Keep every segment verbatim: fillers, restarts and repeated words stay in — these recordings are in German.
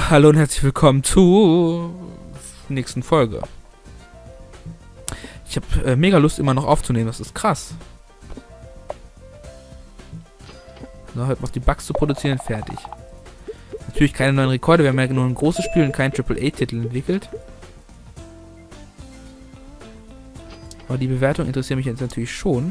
Hallo und herzlich willkommen zur nächsten Folge. Ich habe äh, mega Lust, immer noch aufzunehmen, das ist krass. So, heute noch die Bugs zu produzieren, fertig. Natürlich keine neuen Rekorde, wir haben ja nur ein großes Spiel und keinen Triple A-Titel entwickelt. Aber die Bewertung interessiert mich jetzt natürlich schon.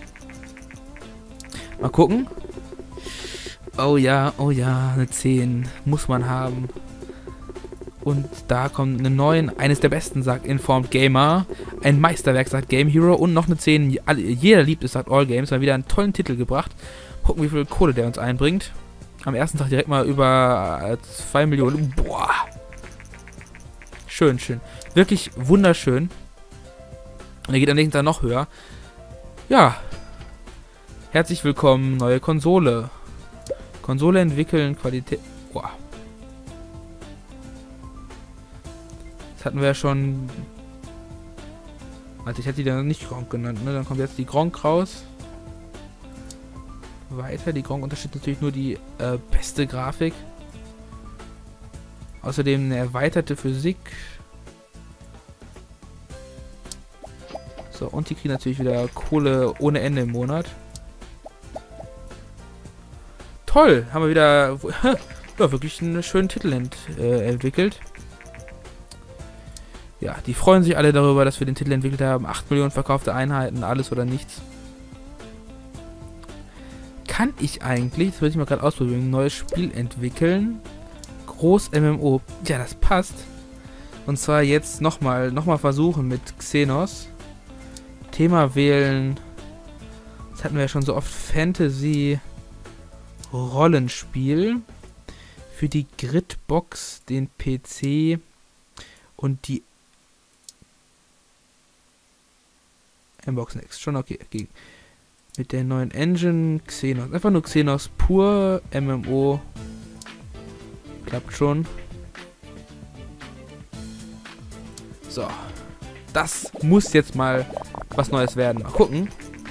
Mal gucken. Oh ja, oh ja, eine zehn muss man haben. Und da kommt eine neun, eines der besten, sagt Informed Gamer. Ein Meisterwerk, sagt Game Hero. Und noch eine zehn, jeder liebt es, sagt All Games. Mal wieder einen tollen Titel gebracht. Gucken, wie viel Kohle der uns einbringt. Am ersten Tag direkt mal über zwei Millionen. Boah. Schön, schön. Wirklich wunderschön. Und er geht am nächsten Tag noch höher. Ja. Herzlich willkommen, neue Konsole. Konsole entwickeln, Qualität. Boah. Das hatten wir ja schon. Warte, ich hätte die dann nicht Gronk genannt, ne? Dann kommt jetzt die Gronk raus. Weiter. Die Gronk unterstützt natürlich nur die äh, beste Grafik. Außerdem eine erweiterte Physik. So, und die kriegen natürlich wieder Kohle ohne Ende im Monat. Toll, haben wir wieder ja, wirklich einen schönen Titel ent, äh, entwickelt. Ja, die freuen sich alle darüber, dass wir den Titel entwickelt haben. acht Millionen verkaufte Einheiten, alles oder nichts. Kann ich eigentlich, das würde ich mal gerade ausprobieren, ein neues Spiel entwickeln? Groß M M O. Ja, das passt. Und zwar jetzt nochmal noch mal versuchen mit Xenos. Thema wählen. Das hatten wir ja schon so oft. Fantasy Rollenspiel. Für die Gridbox, den P C und die Mbox Next. Schon okay. okay. Mit der neuen Engine Xenos. Einfach nur Xenos pur. M M O. Klappt schon. So. Das muss jetzt mal was Neues werden. Mal gucken.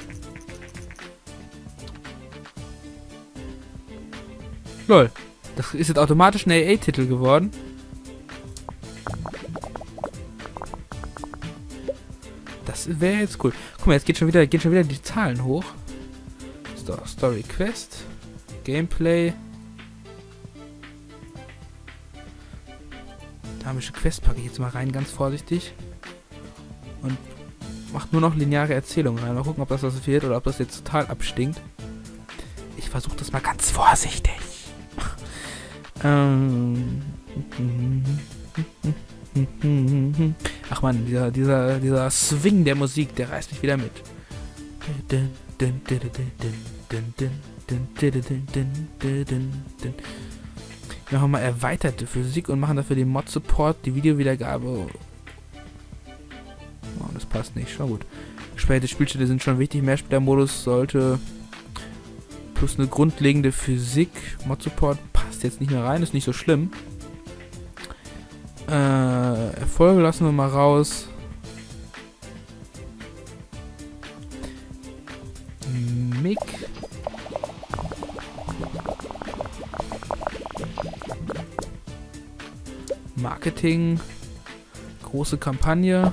Lol. Das ist jetzt automatisch ein A A-Titel geworden. Das wäre jetzt cool. Guck mal, jetzt geht schon wieder, gehen schon wieder die Zahlen hoch. So, Story Quest. Gameplay. Dynamische Quest packe ich jetzt mal rein, ganz vorsichtig. Und macht nur noch lineare Erzählungen rein. Mal gucken, ob das was wird oder ob das jetzt total abstinkt. Ich versuche das mal ganz vorsichtig. ähm. Ach man, dieser, dieser, dieser Swing der Musik, der reißt mich wieder mit. Wir machen mal erweiterte Physik und machen dafür den Mod-Support, die Videowiedergabe. Oh, das passt nicht, schon gut. Gesperrte Spielstände sind schon wichtig. Mehrspielermodus sollte plus eine grundlegende Physik. Mod-Support passt jetzt nicht mehr rein, ist nicht so schlimm. Äh, Erfolge lassen wir mal raus. Mick. Marketing. Große Kampagne.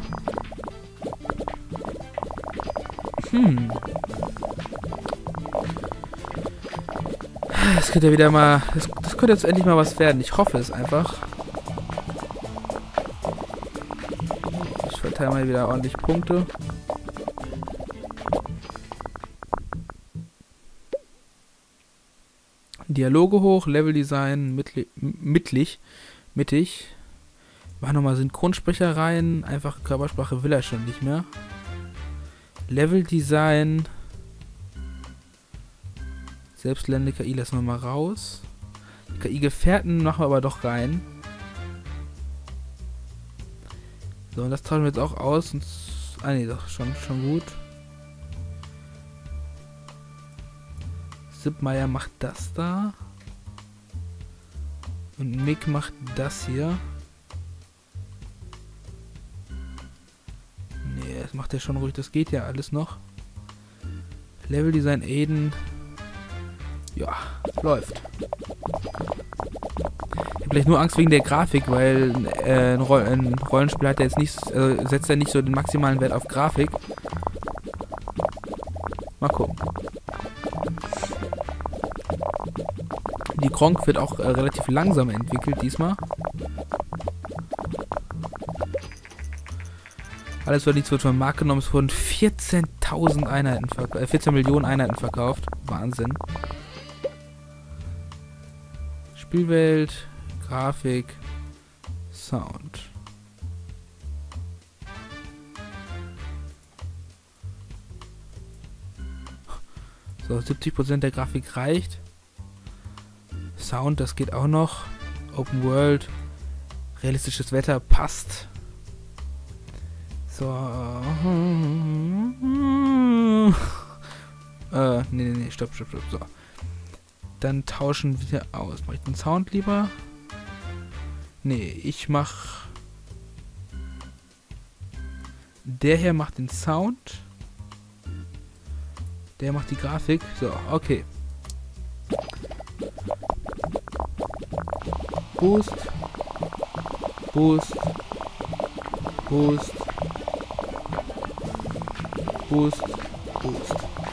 Hm. Das könnte ja wieder mal. Das, das könnte jetzt endlich mal was werden. Ich hoffe es einfach. Ich verteile mal wieder ordentlich Punkte. Dialoge hoch, Leveldesign mittli mittlich, mittig. Mach nochmal Synchronsprecher rein. Einfach Körpersprache will er schon nicht mehr. Leveldesign. Selbstlernende K I lassen wir mal raus. K I-Gefährten machen wir aber doch rein. So, und das tauschen wir jetzt auch aus. Und ah, nee, doch, schon, schon gut. Sipmeier macht das da. Und Mick macht das hier. Nee, das macht er schon ruhig. Das geht ja alles noch. Leveldesign Aiden. Ja, läuft. Ich habe Vielleicht nur Angst wegen der Grafik, weil äh, ein, Roll ein Rollenspiel hat ja jetzt nicht, äh, setzt ja nicht so den maximalen Wert auf Grafik. Mal gucken. Die Gronk wird auch äh, relativ langsam entwickelt diesmal. Alles wird nichts wird vom Markt genommen. Es wurden vierzehntausend Einheiten verkauft, äh, vierzehn Millionen Einheiten verkauft. Wahnsinn. Spielwelt, Grafik, Sound. So, siebzig Prozent der Grafik reicht. Sound, das geht auch noch. Open World, realistisches Wetter, passt. So. äh, nee, nee, nee, stopp, stopp, stopp, so. Dann tauschen wir aus. Mach ich den Sound lieber? Nee, ich mach... Der hier macht den Sound. Der macht die Grafik. So, okay. Boost. Boost. Boost. Boost. Boost.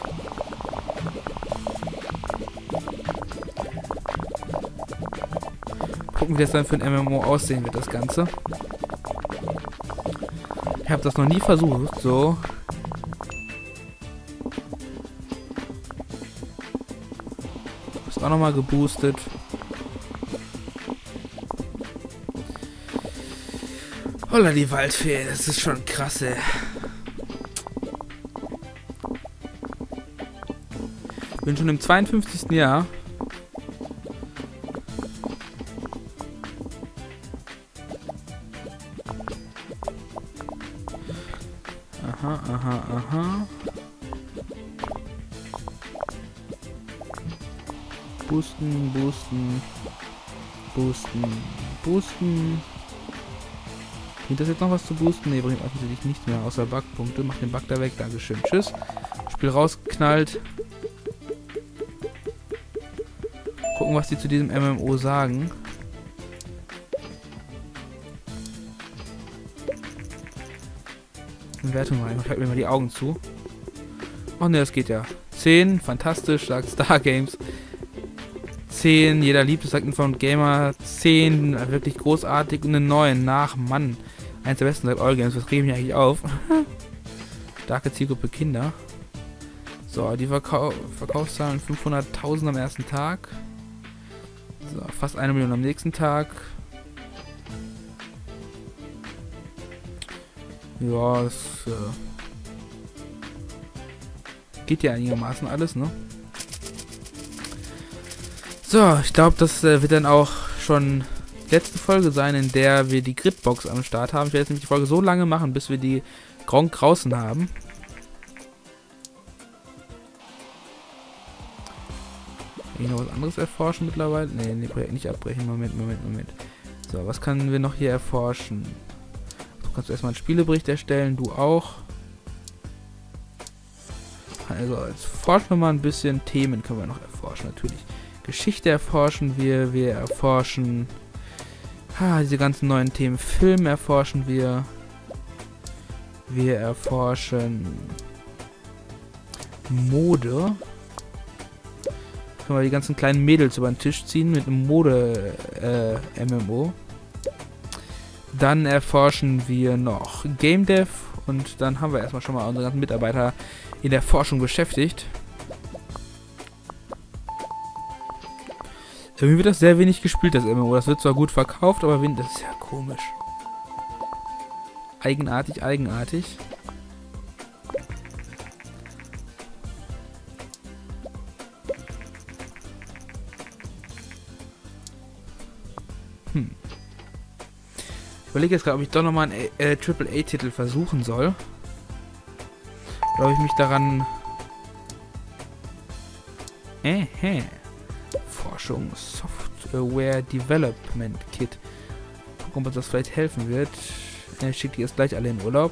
Gucken, wie das dann für ein M M O aussehen wird, das Ganze. Ich habe das noch nie versucht, so. Ist auch nochmal geboostet. Holla die Waldfee, das ist schon krass, ey. Bin schon im zweiundfünfzigsten Jahr. Aha, aha, aha. Boosten, boosten, boosten, boosten. Bringt das jetzt noch was zu boosten? Ne, bringt offensichtlich nichts mehr, außer Bugpunkte. Mach den Bug da weg, Dankeschön, tschüss. Spiel rausknallt. Gucken, was die zu diesem M M O sagen. Bewertung rein. Ich halte mir mal die Augen zu. Oh ne, das geht ja. zehn, fantastisch, sagt Star Games. zehn, jeder liebt es, sagt Informed Gamer. zehn, wirklich großartig. Und eine neun, nach, Mann. Eins der besten, sagt All Games. Was rege ich mich eigentlich auf? Starke Zielgruppe Kinder. So, die Verkau Verkaufszahlen fünfhunderttausend am ersten Tag. So, fast eine Million am nächsten Tag. Ja, das äh, geht ja einigermaßen alles, ne? So, ich glaube, das äh, wird dann auch schon die letzte Folge sein, in der wir die Gridbox am Start haben. Ich werde jetzt nämlich die Folge so lange machen, bis wir die Gronk draußen haben. Kann ich noch was anderes erforschen mittlerweile? Ne, ne, Projekt nicht abbrechen. Moment, Moment, Moment. So, was können wir noch hier erforschen? Du kannst erstmal einen Spielebericht erstellen, du auch. Also, jetzt forschen wir mal ein bisschen. Themen können wir noch erforschen, natürlich. Geschichte erforschen wir, wir erforschen ah, diese ganzen neuen Themen. Film erforschen wir. Wir erforschen Mode. Können wir die ganzen kleinen Mädels über den Tisch ziehen mit einem Mode-M M O. Dann erforschen wir noch Game Dev und dann haben wir erstmal schon mal unsere ganzen Mitarbeiter in der Forschung beschäftigt. Irgendwie wird das sehr wenig gespielt, das M M O. Das wird zwar gut verkauft, aber das ist ja komisch. Eigenartig, eigenartig. Hm. Ich überlege jetzt gerade, ob ich doch nochmal einen äh, Triple A Titel versuchen soll. Oder ob ich mich daran... Äh, hä. Forschung, Software Development Kit. Gucken, ob uns das vielleicht helfen wird. Ich schicke die jetzt gleich alle in Urlaub.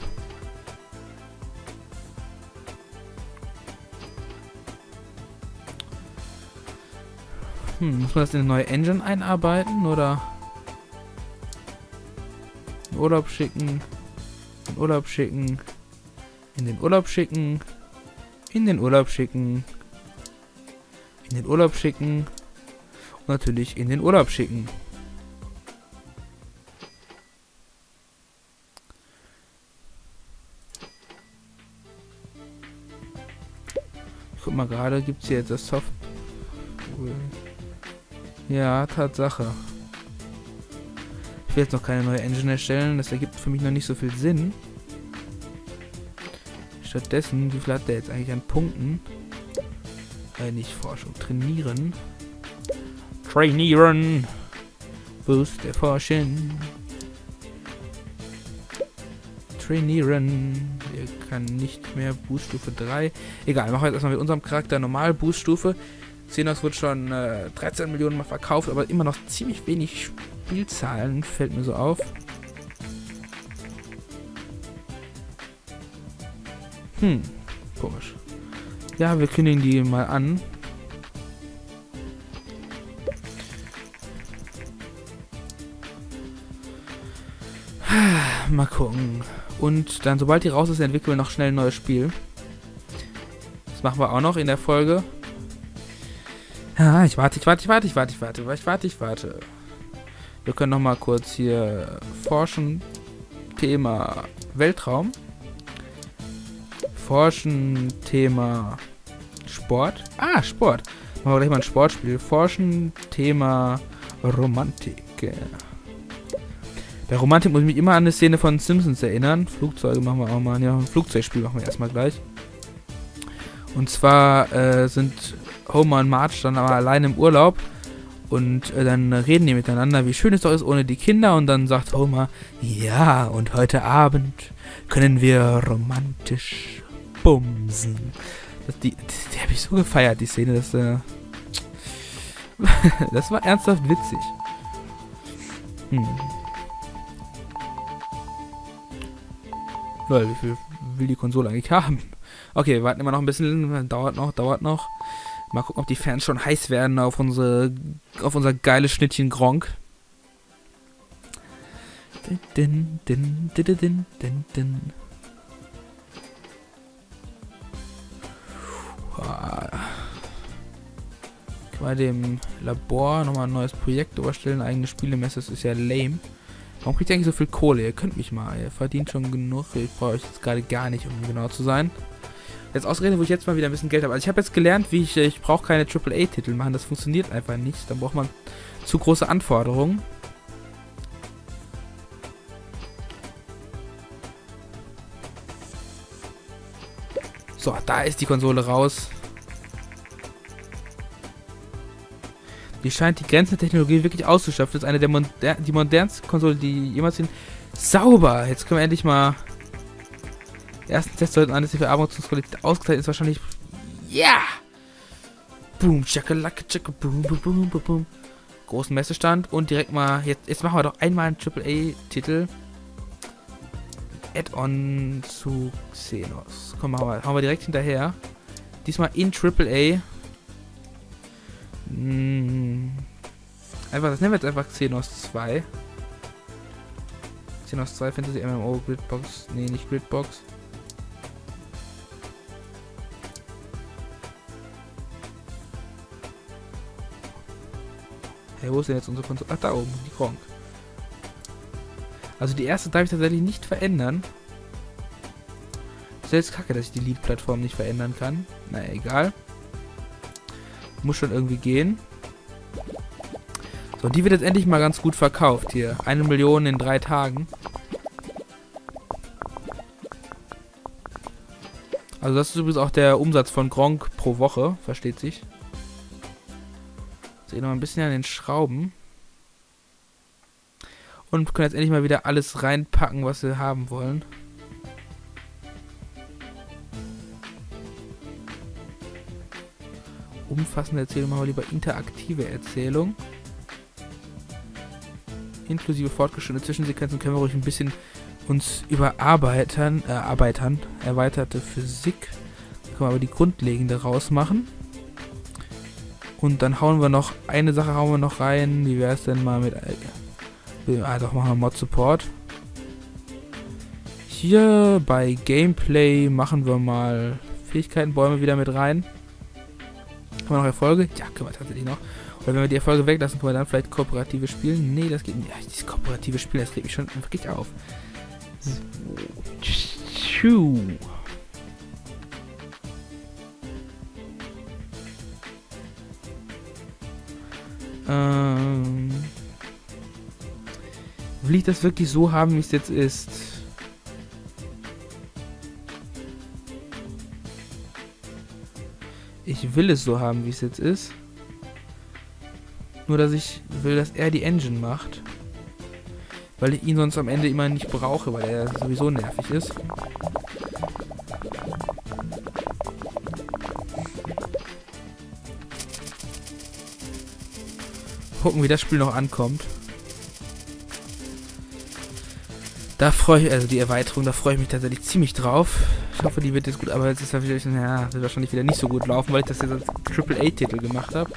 Hm, muss man das in eine neue Engine einarbeiten, oder? In den Urlaub schicken. In den Urlaub schicken. In den Urlaub schicken. In den Urlaub schicken. In den Urlaub schicken. Und natürlich in den Urlaub schicken. Ich guck mal gerade, gibt es hier jetzt das Soft... Ja, Tatsache. Ich will jetzt noch keine neue Engine erstellen, das ergibt für mich noch nicht so viel Sinn. Stattdessen, wie viel hat der jetzt eigentlich an Punkten? Äh, nicht Forschung, trainieren. Trainieren! Boost erforschen. Trainieren. Er kann nicht mehr Booststufe drei. Egal, machen wir jetzt erstmal mit unserem Charakter normal Booststufe. Xenos wird schon äh, dreizehn Millionen Mal verkauft, aber immer noch ziemlich wenig Spielzahlen, fällt mir so auf. Hm, komisch. Ja, wir kündigen die mal an. Mal gucken. Und dann, sobald die raus ist, entwickeln wir noch schnell ein neues Spiel. Das machen wir auch noch in der Folge. Ja, ich warte, ich warte, ich warte, ich warte, ich warte, ich warte, ich warte. Wir können noch mal kurz hier forschen. Thema Weltraum. Forschen, Thema Sport. Ah, Sport. Machen wir gleich mal ein Sportspiel. Forschen, Thema Romantik. Bei Romantik muss ich mich immer an eine Szene von Simpsons erinnern. Flugzeuge machen wir auch mal. Ja, ein Flugzeugspiel machen wir erstmal gleich. Und zwar äh, sind Homer und Marge dann aber allein im Urlaub. Und äh, dann reden die miteinander, wie schön es doch ist ohne die Kinder. Und dann sagt Homer, ja, und heute Abend können wir romantisch bumsen. Das, die die, die habe ich so gefeiert, die Szene. Das, äh, das war ernsthaft witzig. Hm. Lol, wie viel will die Konsole eigentlich haben? Okay, wir warten immer noch ein bisschen. Dauert noch, dauert noch. Mal gucken, ob die Fans schon heiß werden auf unsere, auf unser geiles Schnittchen Gronk. Din, din, din, din, din, din, din. Bei dem Labor nochmal ein neues Projekt überstellen. Eigene Spielemesse, das ist ja lame. Warum kriegt ihr eigentlich so viel Kohle? Ihr könnt mich mal. Ihr verdient schon genug. Ich brauche euch jetzt gerade gar nicht, um genau zu sein. Jetzt ausgerechnet, wo ich jetzt mal wieder ein bisschen Geld habe. Also ich habe jetzt gelernt, wie ich, ich brauche keine Triple A Titel machen. Das funktioniert einfach nicht. Dann braucht man zu große Anforderungen. So, da ist die Konsole raus. Die scheint die Grenzen der Technologie wirklich auszuschöpfen. Das ist eine der moder die modernste Konsole, die jemals sind. Sauber! Jetzt können wir endlich mal... Ersten Test sollten an, dass die Verarbeitungsqualität ausgezeichnet ist. Wahrscheinlich... Ja! Yeah! Boom, tschakalaka, tschaka, boom, boom, boom, boom, boom. Großen Messestand und direkt mal... Jetzt, jetzt machen wir doch einmal einen Triple A Titel. Add-on zu Xenos. Komm, machen wir, hauen wir direkt hinterher. Diesmal in Triple A. Hm. Einfach, das nennen wir jetzt einfach Xenos zwei. Xenos zwei Fantasy M M O Gridbox. Nee, nicht Gridbox. Hey, wo ist denn jetzt unsere Konsole? Ach, da oben, die Gronk. Also die erste darf ich tatsächlich nicht verändern. Ist jetzt kacke, dass ich die Lead-Plattform nicht verändern kann. Na egal. Muss schon irgendwie gehen. So, die wird jetzt endlich mal ganz gut verkauft hier. Eine Million in drei Tagen. Also das ist übrigens auch der Umsatz von Gronk pro Woche, versteht sich. Jetzt noch ein bisschen an den Schrauben. Und können jetzt endlich mal wieder alles reinpacken, was wir haben wollen. Umfassende Erzählung, machen wir lieber interaktive Erzählung. Inklusive fortgeschrittene Zwischensequenzen können wir ruhig ein bisschen uns überarbeiten, äh, arbeitern. Erweiterte Physik. Da können wir aber die grundlegende rausmachen. Und dann hauen wir noch, eine Sache hauen wir noch rein. Wie wäre es denn mal mit... Äh, ah, doch, machen wir Mod Support. hier bei Gameplay machen wir mal Fähigkeitenbäume wieder mit rein. Haben wir noch Erfolge? Ja, können wir tatsächlich noch. Oder wenn wir die Erfolge weglassen, können wir dann vielleicht kooperative spielen? Nee, das geht nicht. Ja, dieses kooperative Spielen, das regt mich schon wirklich auf. So. Tschu. Ähm. Will ich das wirklich so haben, wie es jetzt ist? Ich will es so haben, wie es jetzt ist. Nur, dass ich will, dass er die Engine macht. Weil ich ihn sonst am Ende immer nicht brauche, weil er sowieso nervig ist. Gucken, wie das Spiel noch ankommt. Da freue ich, also die Erweiterung, da freue ich mich tatsächlich ziemlich drauf. Ich hoffe, die wird jetzt gut, aber jetzt ist ja wieder, ja, wird wahrscheinlich wieder nicht so gut laufen, weil ich das jetzt als Triple A Titel gemacht habe.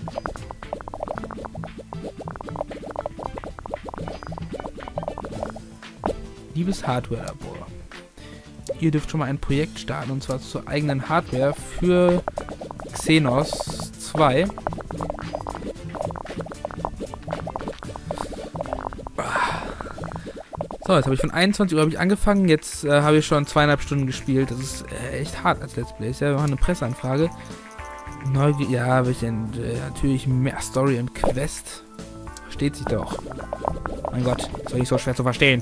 Liebes Hardware-Labor, ihr dürft schon mal ein Projekt starten, und zwar zur eigenen Hardware für Xenos zwei. So, jetzt habe ich von einundzwanzig Uhr habe ich angefangen, jetzt äh, habe ich schon zweieinhalb Stunden gespielt. Das ist äh, echt hart als Let's Play. Ja, wir machen eine Presseanfrage. Neugier, ja, habe ich denn, äh, natürlich mehr Story im Quest. Versteht sich doch. Mein Gott, ist doch nicht so schwer zu verstehen.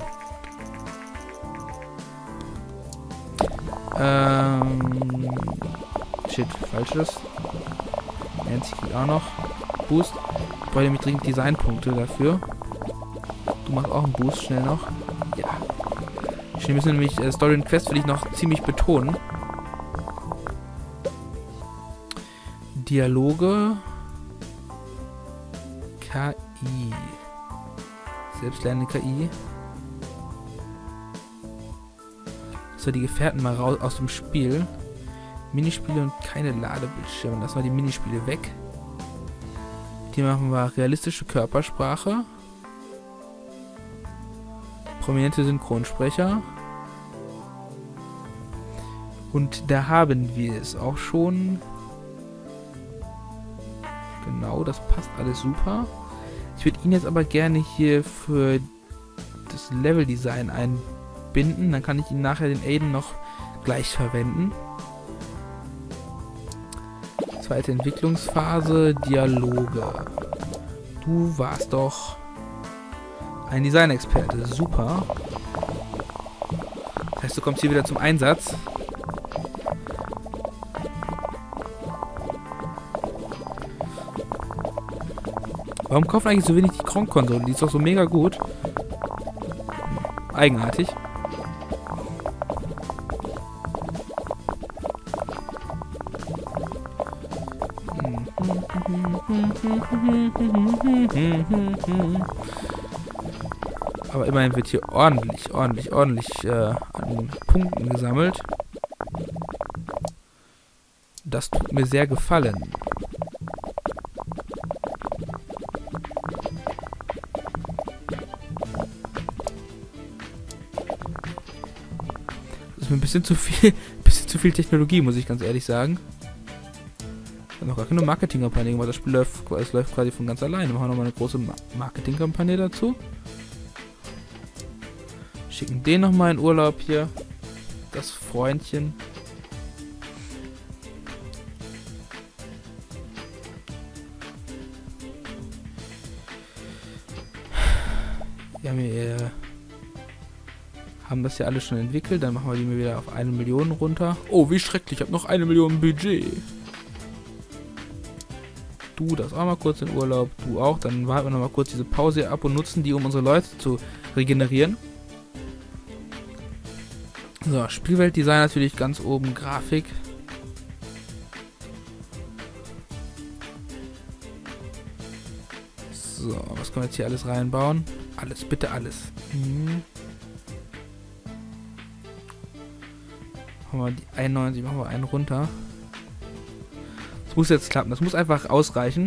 Ähm. Shit, falsches. Nancy kriegt auch noch Boost. Ich brauche nämlich dringend Designpunkte dafür. Du machst auch einen Boost schnell noch. Ja. Wir müssen nämlich äh, Story und Quest will ich noch ziemlich betonen. Dialoge. K I. Selbstlernende K I. So, die Gefährten mal raus aus dem Spiel. Minispiele und keine Ladebildschirme. Lassen wir die Minispiele weg. Hier machen wir realistische Körpersprache. Prominente Synchronsprecher. Und da haben wir es auch schon. Genau, das passt alles super. Ich würde ihn jetzt aber gerne hier für das Leveldesign einbinden. Dann kann ich ihn nachher den Aiden noch gleich verwenden. Zweite Entwicklungsphase, Dialoge. Du warst doch ein Designexperte. Super. Das heißt, du kommst hier wieder zum Einsatz. Warum kaufen eigentlich so wenig die Kronk-Konsole? Die ist doch so mega gut. Eigenartig. Aber immerhin wird hier ordentlich, ordentlich, ordentlich äh, an Punkten gesammelt. Das tut mir sehr gefallen. Das ist mir ein bisschen zu viel, ein bisschen zu viel Technologie, muss ich ganz ehrlich sagen. Ich habe noch gar keine Marketingkampagne gemacht. Das Spiel läuft, es läuft quasi von ganz alleine. Wir machen nochmal eine große Marketingkampagne dazu. Schicken den nochmal in Urlaub hier. Das Freundchen. Ja, wir äh, haben das ja alles schon entwickelt. Dann machen wir die mir wieder auf eine Million runter. Oh, wie schrecklich. Ich habe noch eine Million Budget. Du das auch mal kurz in Urlaub. Du auch. Dann warten wir nochmal kurz diese Pause hier ab und nutzen die, um unsere Leute zu regenerieren. So, Spielweltdesign natürlich ganz oben, Grafik. So, was können wir jetzt hier alles reinbauen? Alles, bitte alles. Mhm. Machen wir die einundneunzig, machen wir einen runter. Das muss jetzt klappen, das muss einfach ausreichen.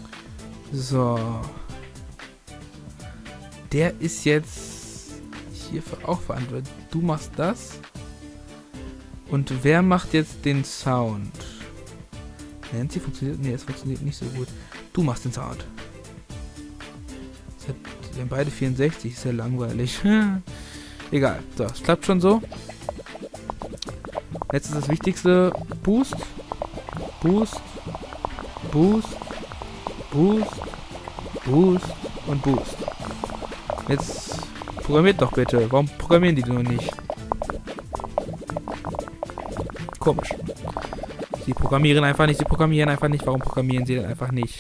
So. Der ist jetzt hierfür auch verantwortlich. Du machst das. Und wer macht jetzt den Sound? Nancy funktioniert? Nee, es funktioniert nicht so gut. Du machst den Sound. Wir haben beide vierundsechzig, ist ja langweilig. Egal, so, es klappt schon so. Jetzt ist das Wichtigste. Boost. Boost. Boost. Boost. Boost. Und Boost. Jetzt programmiert doch bitte. Warum programmieren die nur nicht? Komisch. Sie programmieren einfach nicht, sie programmieren einfach nicht. Warum programmieren sie denn einfach nicht?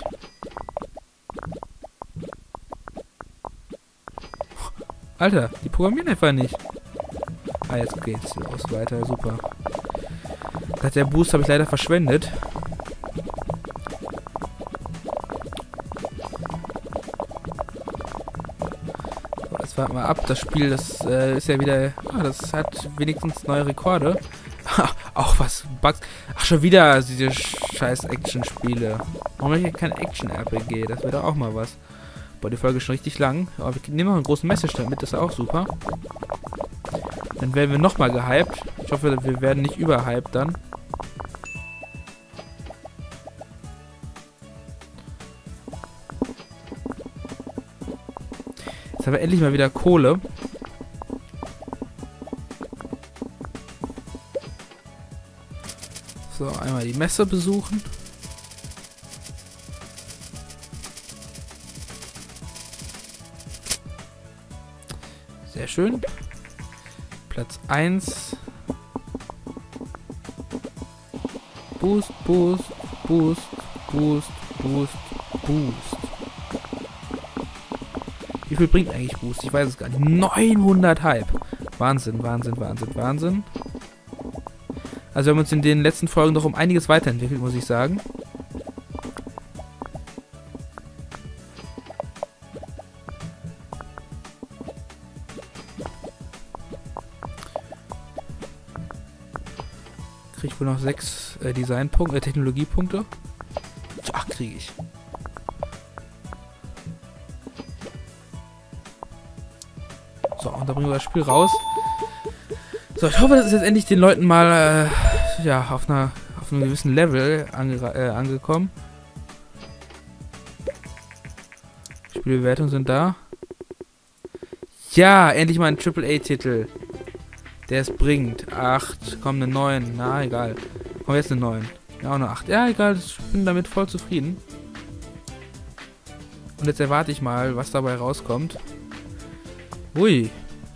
Alter, die programmieren einfach nicht. Ah, jetzt geht's los weiter, super. Der Boost habe ich leider verschwendet. So, jetzt warten wir ab. Das Spiel, das äh, ist ja wieder... Ah, das hat wenigstens neue Rekorde. Auch was, Bugs. Ach, schon wieder diese scheiß Action-Spiele. Warum habe ich hier kein Action-R P G? Das wäre doch auch mal was. Boah, die Folge ist schon richtig lang. Aber wir nehmen noch einen großen Messestand mit, das ist auch super. Dann werden wir nochmal gehypt. Ich hoffe, wir werden nicht überhyped dann. Jetzt haben wir endlich mal wieder Kohle. So, einmal die Messe besuchen. Sehr schön. Platz eins. Boost, Boost, Boost, Boost, Boost, Boost. Wie viel bringt eigentlich Boost? Ich weiß es gar nicht. neunhundert Hype. Wahnsinn, Wahnsinn, Wahnsinn, Wahnsinn. Also wir haben uns in den letzten Folgen noch um einiges weiterentwickelt, muss ich sagen. Kriege ich wohl noch sechs äh, Designpunkte, äh, Technologiepunkte. Ach, kriege ich. So, und da bringen wir das Spiel raus. So, ich hoffe, das ist jetzt endlich den Leuten mal äh, ja, auf, einer, auf einem gewissen Level ange äh, angekommen. Spielbewertungen sind da. Ja, endlich mal ein Triple A Titel. Der es bringt. acht, komm, eine neun. Na, egal. Komm, jetzt eine neun. Ja, auch eine acht. Ja, egal, ich bin damit voll zufrieden. Und jetzt erwarte ich mal, was dabei rauskommt. Ui.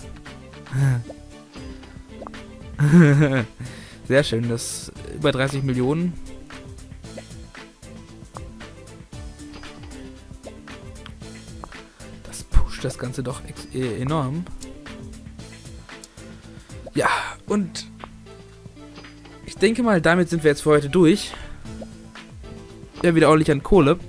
Sehr schön, das über dreißig Millionen. Das pusht das Ganze doch e enorm. Ja, und ich denke mal, damit sind wir jetzt für heute durch. Wir haben wieder ordentlich an Kohle.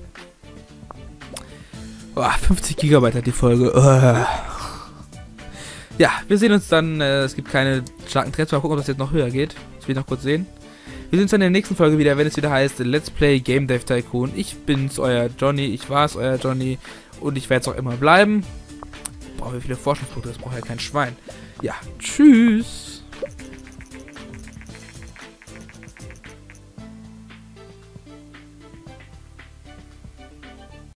Oh, fünfzig Gigabyte hat die Folge. Oh. Ja, wir sehen uns dann. Äh, es gibt keine starken Trends. Mal gucken, ob das jetzt noch höher geht. Das will ich noch kurz sehen. Wir sehen uns dann in der nächsten Folge wieder, wenn es wieder heißt Let's Play Game Dev Tycoon. Ich bin's, euer Johnny. Ich war's, euer Johnny. Und ich werde es auch immer bleiben. Boah, wie viele Forschungspunkte. Das braucht ja kein Schwein. Ja, tschüss.